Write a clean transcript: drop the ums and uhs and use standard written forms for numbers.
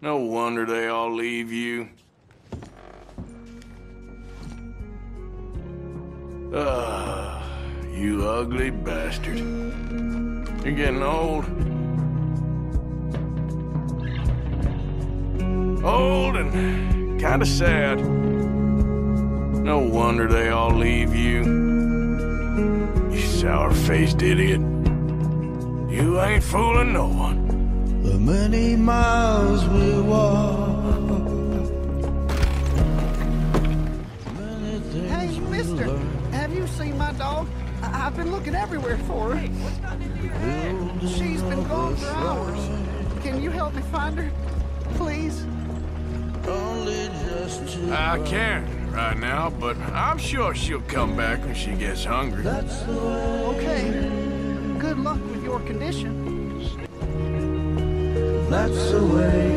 No wonder they all leave you. You ugly bastard. You're getting old. Old and kinda sad. No wonder they all leave you. You sour-faced idiot. You ain't fooling no one. The many miles we walk. Hey, mister, have you seen my dog? I've been looking everywhere for her. Hey, what's gotten into your head? She's been gone for hours. Can you help me find her? Please? I can't right now, but I'm sure she'll come back when she gets hungry. Okay. Good luck with your condition. That's the way.